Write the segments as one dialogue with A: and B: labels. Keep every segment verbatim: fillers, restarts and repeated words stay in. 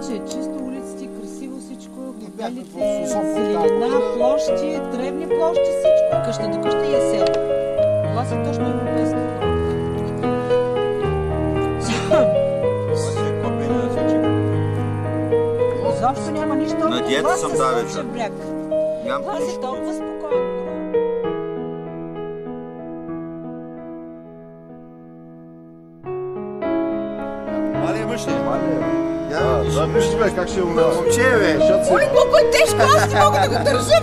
A: че е чисто, улиците, красиво всичко, хотелите, зеленина, площи, древни площи, всичко. Къща до къща и е село. Това са точно европейски хора. Изобщо няма нищо.
B: На диета съм давеца.
A: Това си толкова спокойно.
B: Малия мъж ли?
C: Да, да, вижте бе, как ще умея.
B: Момче, бе!
A: Оле, колко е тежко, аз не мога да го държа.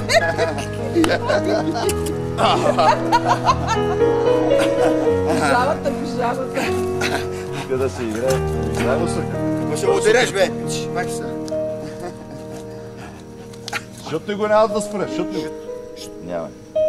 A: Пижамата, пижамата.
C: Иска да се играе. Играе го съка.
B: Ма ще му дереш, бе! Май са.
C: Защото ти го няма да спре, защото ти го... Няма.